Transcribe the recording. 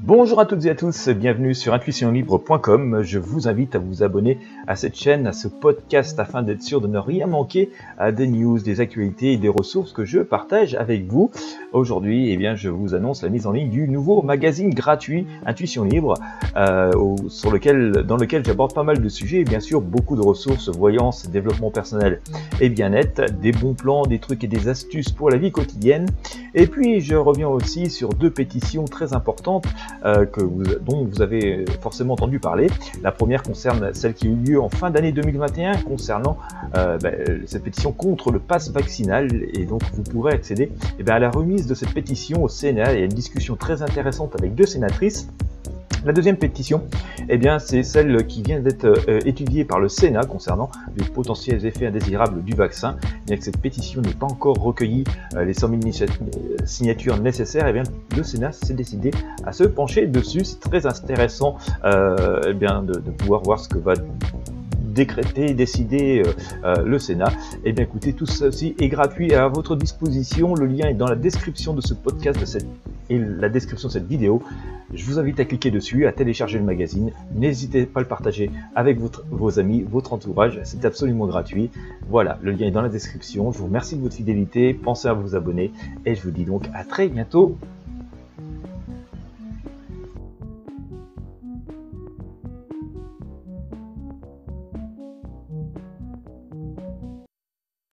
Bonjour à toutes et à tous, bienvenue sur intuitionlibre.com. Je vous invite à vous abonner à cette chaîne, à ce podcast afin d'être sûr de ne rien manquer à des news, des actualités et des ressources que je partage avec vous. Aujourd'hui, je vous annonce la mise en ligne du nouveau magazine gratuit Intuition Libre dans lequel j'aborde pas mal de sujets et bien sûr beaucoup de ressources, voyance, développement personnel et bien-être, des bons plans, des trucs et des astuces pour la vie quotidienne. Et puis je reviens aussi sur deux pétitions très importantes dont vous avez forcément entendu parler. La première concerne celle qui a eu lieu en fin d'année 2021 concernant cette pétition contre le pass vaccinal, et donc vous pourrez accéder à la remise de cette pétition au Sénat. Il y a une discussion très intéressante avec deux sénatrices. La deuxième pétition, c'est celle qui vient d'être étudiée par le Sénat concernant les potentiels effets indésirables du vaccin. Bien que cette pétition n'ait pas encore recueilli les 100 000 signatures nécessaires, le Sénat s'est décidé à se pencher dessus. C'est très intéressant de pouvoir voir ce que va décréter, décider le Sénat. Écoutez, tout ceci est gratuit et à votre disposition. Le lien est dans la description de ce podcast et la description de cette vidéo. Je vous invite à cliquer dessus, à télécharger le magazine. N'hésitez pas à le partager avec vos amis, votre entourage. C'est absolument gratuit. Voilà, le lien est dans la description. Je vous remercie de votre fidélité. Pensez à vous abonner et je vous dis donc à très bientôt